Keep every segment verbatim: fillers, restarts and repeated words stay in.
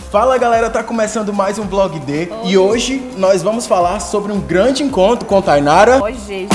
Fala galera, tá começando mais um Vlog D. Oi. E hoje nós vamos falar sobre um grande encontro com Tainara. Oi, gente.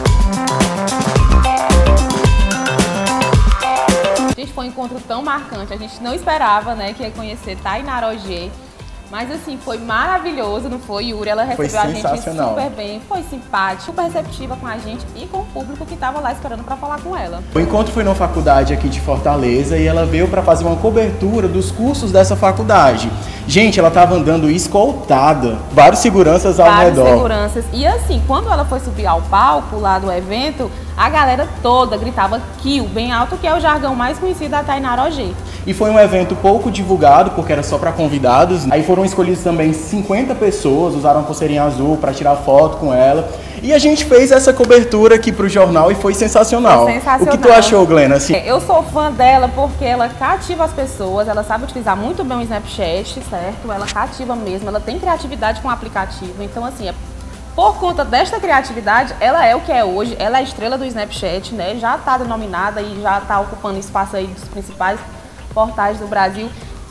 Gente, foi um encontro tão marcante, a gente não esperava, né, que ia conhecer Tainara Ogê. Mas assim, foi maravilhoso, não foi, Yuri? Ela recebeu a gente super bem, foi simpática, super receptiva com a gente e com o público que estava lá esperando para falar com ela. O encontro foi numa faculdade aqui de Fortaleza e ela veio para fazer uma cobertura dos cursos dessa faculdade. Gente, ela estava andando escoltada, vários seguranças ao vários redor. seguranças. E assim, quando ela foi subir ao palco lá do evento, a galera toda gritava Kill, bem alto, que é o jargão mais conhecido da Tainara Ogê. E foi um evento pouco divulgado, porque era só para convidados. Aí foram escolhidos também cinquenta pessoas, usaram a pulseirinha azul para tirar foto com ela. E a gente fez essa cobertura aqui pro jornal e foi sensacional. Foi sensacional. O que tu achou, Glena? Assim... Eu sou fã dela porque ela cativa as pessoas, ela sabe utilizar muito bem o Snapchat, certo? Ela cativa mesmo, ela tem criatividade com o aplicativo. Então, assim, é... por conta desta criatividade, ela é o que é hoje, ela é a estrela do Snapchat, né? Já está denominada e já está ocupando espaço aí dos principais portais do Brasil.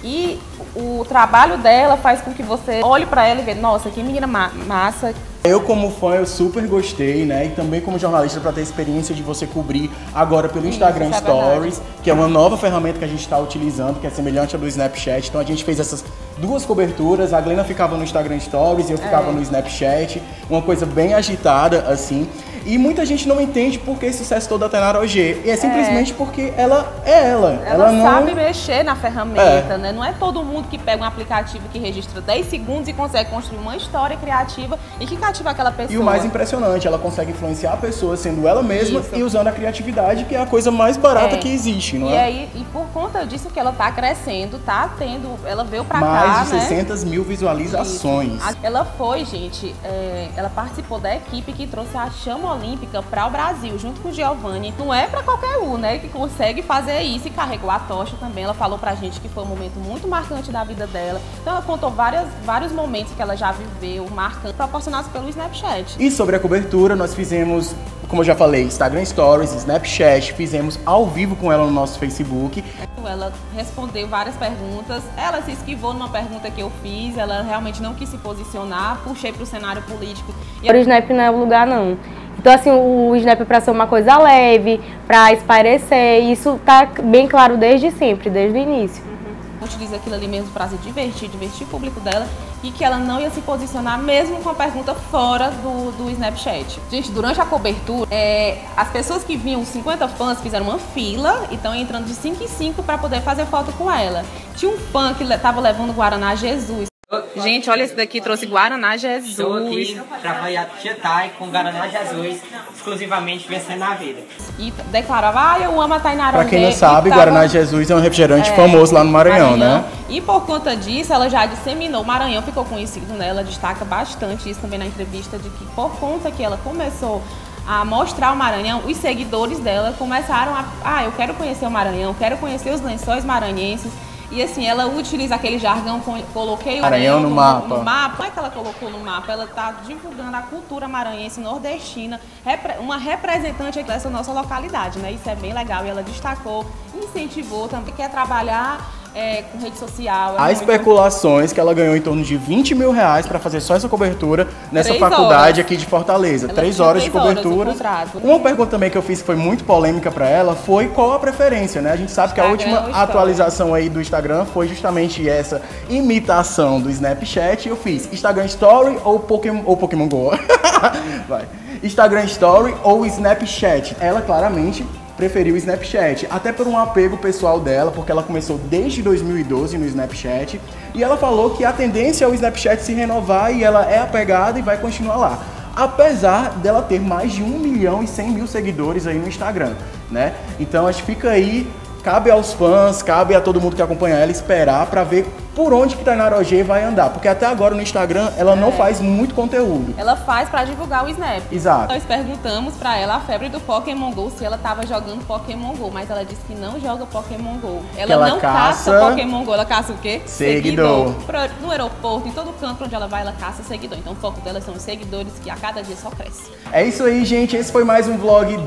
E o trabalho dela faz com que você olhe para ela e veja, nossa, que menina ma massa. Eu como fã, eu super gostei, né? E também como jornalista para ter a experiência de você cobrir agora pelo Instagram Isso, Stories, é que é uma nova ferramenta que a gente está utilizando, que é semelhante à do Snapchat. Então a gente fez essas duas coberturas, a Glena ficava no Instagram Stories e eu ficava é. no Snapchat, uma coisa bem agitada, assim. E muita gente não entende por que esse sucesso todo da Tainara Ogê. E é simplesmente é. porque ela é ela. Ela, ela não sabe mexer na ferramenta, é. né? Não é todo mundo que pega um aplicativo que registra dez segundos e consegue construir uma história criativa e que cativa aquela pessoa. E o mais impressionante, ela consegue influenciar a pessoa sendo ela mesma Isso. e usando a criatividade, que é a coisa mais barata é. que existe, não e é? Aí, e por conta disso que ela tá crescendo, tá tendo... Ela veio pra mais cá, Mais de seiscentas mil visualizações. Isso. Ela foi, gente, é, ela participou da equipe que trouxe a chama olímpica para o Brasil, junto com o Giovanni. Não é para qualquer um, né, que consegue fazer isso e carregou a tocha também. Ela falou pra gente que foi um momento muito marcante da vida dela. Então ela contou várias, vários momentos que ela já viveu, marcantes, proporcionados pelo Snapchat. E sobre a cobertura, nós fizemos, como eu já falei, Instagram Stories, Snapchat, fizemos ao vivo com ela no nosso Facebook. Ela respondeu várias perguntas, ela se esquivou numa pergunta que eu fiz, ela realmente não quis se posicionar, puxei para o cenário político. E... O Snap não é o lugar, não. Então, assim, o Snap é para ser uma coisa leve, para espairecer, isso tá bem claro desde sempre, desde o início. Uhum. Utiliza aquilo ali mesmo para se divertir, divertir o público dela, e que ela não ia se posicionar mesmo com a pergunta fora do, do Snapchat. Gente, durante a cobertura, é, as pessoas que vinham, os cinquenta fãs, fizeram uma fila e estão entrando de cinco em cinco para poder fazer foto com ela. Tinha um fã que estava levando Guaraná Jesus. Gente, olha esse daqui, trouxe Guaraná Jesus. Estou aqui trabalhando Tietai com Guaraná Jesus, exclusivamente vencendo a vida. E declarava, ah, eu amo a Tainara Ogê. Pra quem não sabe, tava... Guaraná Jesus é um refrigerante é, famoso lá no Maranhão, Maranhão, né? E por conta disso, ela já disseminou, o Maranhão ficou conhecido, né? Ela destaca bastante isso também na entrevista, de que por conta que ela começou a mostrar o Maranhão, os seguidores dela começaram a, ah, eu quero conhecer o Maranhão, quero conhecer os lençóis maranhenses. E assim, ela utiliza aquele jargão, coloquei o Maranhão no, no mapa. No mapa. Não é que ela colocou no mapa, ela está divulgando a cultura maranhense nordestina, uma representante dessa nossa localidade, né? Isso é bem legal e ela destacou, incentivou também, quer trabalhar é, com rede social. É Há muito... especulações que ela ganhou em torno de vinte mil reais para fazer só essa cobertura nessa três faculdade horas. aqui de Fortaleza. Ela três horas três de cobertura. Horas de Uma pergunta também que eu fiz que foi muito polêmica para ela foi qual a preferência, né? A gente sabe Instagram, que a última atualização aí do Instagram foi justamente essa imitação do Snapchat. Eu fiz Instagram Story ou Pokémon, ou Pokémon Go. Vai. Instagram Story ou Snapchat. Ela claramente preferiu o Snapchat, até por um apego pessoal dela, porque ela começou desde dois mil e doze no Snapchat, e ela falou que a tendência é o Snapchat se renovar e ela é apegada e vai continuar lá. Apesar dela ter mais de um milhão e cem mil seguidores aí no Instagram, né? Então acho que fica aí, cabe aos fãs, cabe a todo mundo que acompanha ela esperar para ver por onde que Tainara Ogê vai andar, porque até agora no Instagram ela não é. faz muito conteúdo. Ela faz para divulgar o Snap. Exato. Nós perguntamos para ela a febre do Pokémon Go, se ela estava jogando Pokémon Go, mas ela disse que não joga Pokémon Go. Ela, ela não caça... caça Pokémon Go, ela caça o quê? Seguidor. Seguidor. No aeroporto, em todo canto onde ela vai, ela caça seguidor. Então o foco dela são os seguidores que a cada dia só cresce. É isso aí, gente. Esse foi mais um Vlog D.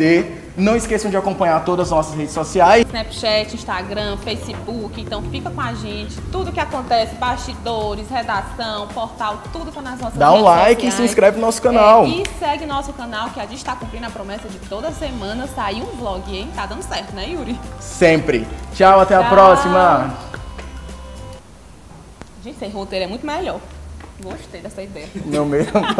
Não esqueçam de acompanhar todas as nossas redes sociais. Snapchat, Instagram, Facebook, então fica com a gente. Tudo que acontece, bastidores, redação, portal, tudo tá nas nossas redes sociais. Dá um like sociais. E se inscreve no nosso canal. É, e segue nosso canal, que a gente tá cumprindo a promessa de toda semana sair um vlog, hein? Tá dando certo, né, Yuri? Sempre. Tchau, até Tchau. a próxima. Gente, sem roteiro é muito melhor. Gostei dessa ideia. Meu mesmo.